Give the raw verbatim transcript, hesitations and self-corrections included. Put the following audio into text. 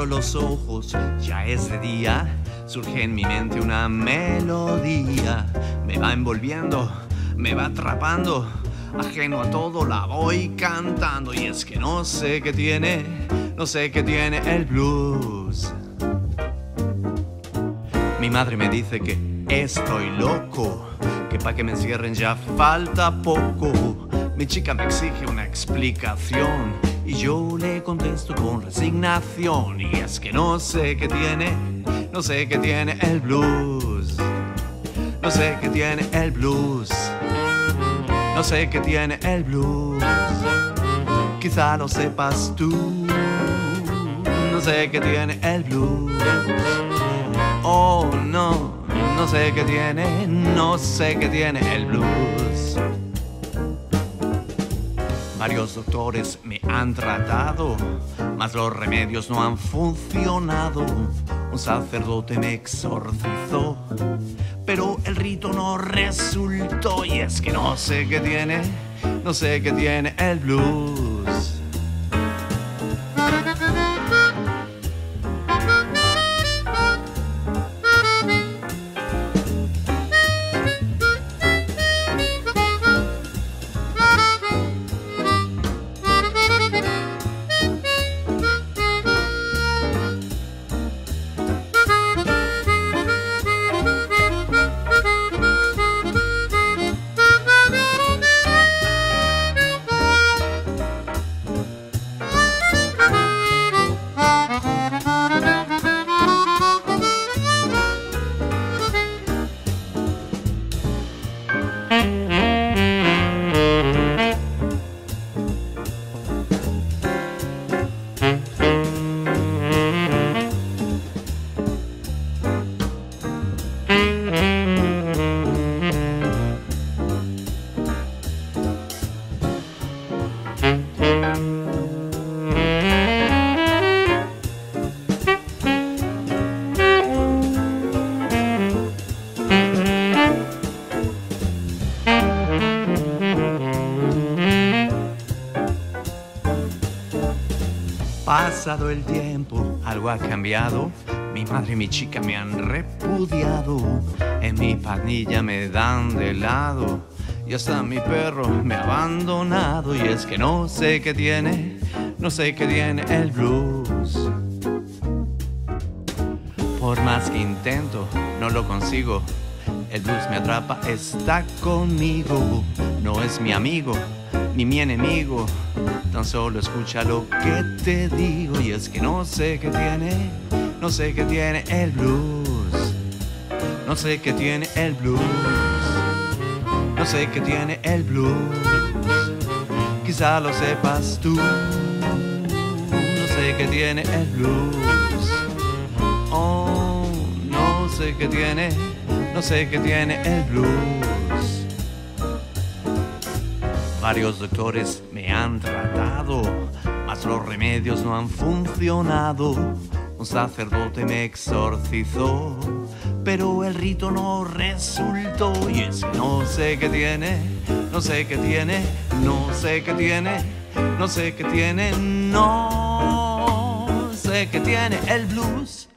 los ojos, ya es de día. Surge en mi mente una melodía. Me va envolviendo, me va atrapando. Ajeno a todo la voy cantando. Y es que no sé qué tiene, no sé qué tiene el blues. Mi madre me dice que estoy loco, que pa' que me encierren ya falta poco. Mi chica me exige una explicación y yo le contesto con resignación. Y es que no sé qué tiene, no sé qué tiene el blues. No sé qué tiene el blues. No sé qué tiene el blues. Quizá lo sepas tú. No sé qué tiene el blues. Oh no, no sé qué tiene, no sé qué tiene el blues. Varios doctores me han tratado, mas los remedios no han funcionado. Un sacerdote me exorcizó, pero el rito no resultó. Y es que no sé qué tiene, no sé qué tiene el blues. Pasado el tiempo, algo ha cambiado. Mi madre y mi chica me han repudiado. En mi pandilla me dan de lado. Y hasta mi perro me ha abandonado. Y es que no sé qué tiene, no sé qué tiene el blues. Por más que intento, no lo consigo. El blues me atrapa, está conmigo. No es mi amigo, ni mi enemigo. Tan solo escucha lo que te digo. Y es que no sé qué tiene, no sé qué tiene el blues. No sé qué tiene el blues. No sé qué tiene el blues. Quizá lo sepas tú. No sé qué tiene el blues. Oh, no sé qué tiene, no sé qué tiene el blues. Varios doctores me han tratado, mas los remedios no han funcionado. Un sacerdote me exorcizó, pero el rito no resultó. Y es que no sé qué tiene, no sé qué tiene, no sé qué tiene, no sé qué tiene, no sé qué tiene el blues.